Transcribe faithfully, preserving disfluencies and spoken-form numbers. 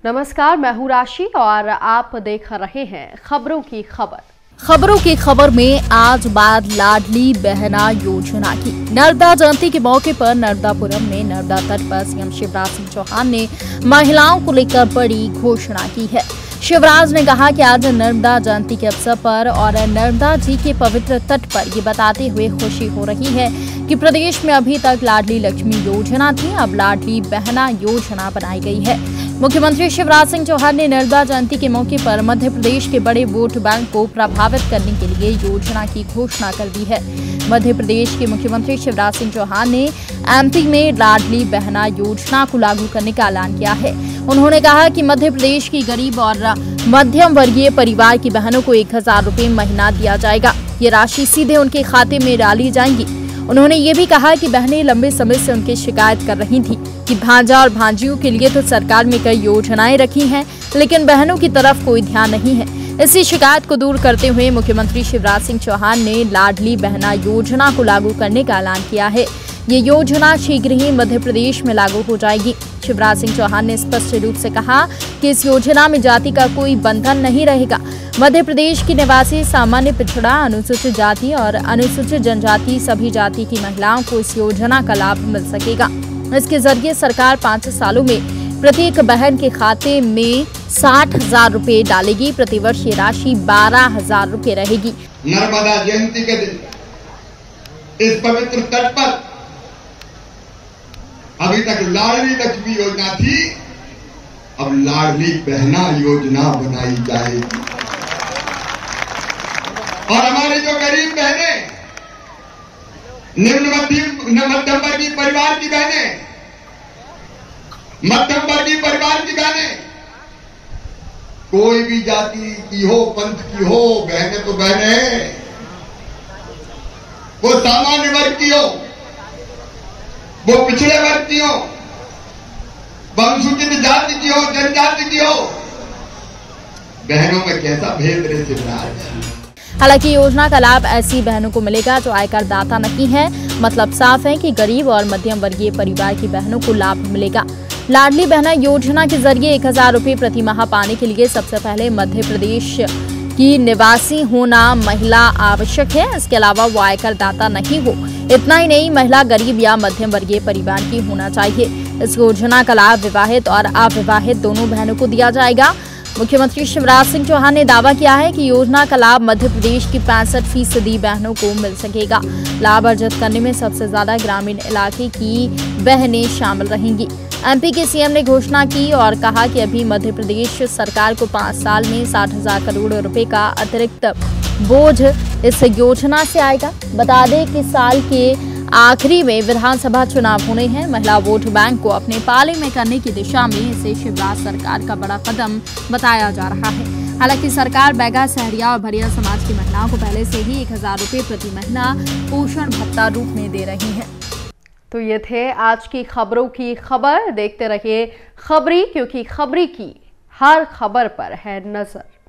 नमस्कार, मैं हूँ राशि और आप देख रहे हैं खबरों की खबर। खबरों की खबर में आज बात लाडली बहना योजना की। नर्मदा जयंती के मौके पर नर्मदापुरम में नर्मदा तट पर सीएम शिवराज सिंह चौहान ने महिलाओं को लेकर बड़ी घोषणा की है। शिवराज ने कहा कि आज नर्मदा जयंती के अवसर पर और नर्मदा जी के पवित्र तट पर ये बताते हुए खुशी हो रही है कि प्रदेश में अभी तक लाडली लक्ष्मी योजना थी, अब लाडली बहना योजना बनाई गई है। मुख्यमंत्री शिवराज सिंह चौहान ने नर्मदा जयंती के मौके पर मध्य प्रदेश के बड़े वोट बैंक को प्रभावित करने के लिए योजना की घोषणा कर दी है। मध्य प्रदेश के मुख्यमंत्री शिवराज सिंह चौहान ने एमपी में लाडली बहना योजना को लागू करने का ऐलान किया है। उन्होंने कहा कि मध्य प्रदेश की गरीब और मध्यम वर्गीय परिवार की बहनों को एक हजार रूपए महीना दिया जाएगा। ये राशि सीधे उनके खाते में डाली जाएंगी। उन्होंने ये भी कहा कि बहनें लंबे समय से उनकी शिकायत कर रही थी कि भांजा और भांजियों के लिए तो सरकार में कई योजनाएं रखी हैं, लेकिन बहनों की तरफ कोई ध्यान नहीं है। इसी शिकायत को दूर करते हुए मुख्यमंत्री शिवराज सिंह चौहान ने लाडली बहना योजना को लागू करने का ऐलान किया है। ये योजना शीघ्र ही मध्य प्रदेश में लागू हो जाएगी। शिवराज सिंह चौहान ने स्पष्ट रूप से कहा कि इस योजना में जाति का कोई बंधन नहीं रहेगा। मध्य प्रदेश की निवासी सामान्य पिछड़ा, अनुसूचित जाति और अनुसूचित जनजाति सभी जाति की महिलाओं को इस योजना का लाभ मिल सकेगा। इसके जरिए सरकार पाँच सालों में प्रत्येक बहन के खाते में साठ हजार रूपए डालेगी। प्रतिवर्ष ये राशि बारह हजार रूपए रहेगी। नर्मदा जयंती के दिन इस पवित्र तट पर अभी तक लाडली लक्ष्मी योजना थी, अब लाडली बहना योजना बनाई जाएगी। और हमारे जो गरीब बहनें, निम्न मध्यम वर्गीय परिवार की बहनें, मध्यम वर्गीय परिवार की बहनें, कोई भी जाति की हो, पंथ की हो, बहनें तो बहनें, वो सामान्य वर्ग की हो, वो पिछड़े वर्ग की हो, वो अनुसूचित जाति की हो, जनजाति की हो, बहनों में कैसा भेद रहे शिवराज। हालांकि योजना का लाभ ऐसी बहनों को मिलेगा जो आयकर दाता नहीं है। मतलब साफ है कि गरीब और मध्यम वर्गीय परिवार की बहनों को लाभ मिलेगा। लाडली बहना योजना के जरिए एक हजार रूपए प्रति माह पाने के लिए सबसे पहले मध्य प्रदेश की निवासी होना महिला आवश्यक है। इसके अलावा वो आयकर दाता नहीं हो। इतना ही नहीं, महिला गरीब या मध्यम वर्गीय परिवार की होना चाहिए। इस योजना का लाभ विवाहित और अविवाहित दोनों बहनों को दिया जाएगा। मुख्यमंत्री शिवराज सिंह चौहान ने दावा किया है कि योजना का लाभ मध्य प्रदेश की पैंसठ फीसदी बहनों को मिल सकेगा। लाभ अर्जित करने में सबसे ज्यादा ग्रामीण इलाके की बहनें शामिल रहेंगी। एमपी के सीएम ने घोषणा की और कहा कि अभी मध्य प्रदेश सरकार को पाँच साल में साठ हजार करोड़ रुपए का अतिरिक्त बोझ इस योजना से आएगा। बता दें कि साल के आखिरी में विधानसभा चुनाव होने हैं। महिला वोट बैंक को अपने पाले में करने की दिशा में इसे शिवराज सरकार का बड़ा कदम बताया जा रहा है। हालांकि सरकार बैगा, सहरिया और भरिया समाज की महिलाओं को पहले से ही एक हजार रुपए प्रति महीना पोषण भत्ता रूप में दे रही है। तो ये थे आज की खबरों की खबर। देखते रहिए खबरी, क्योंकि खबरी की हर खबर पर है नजर।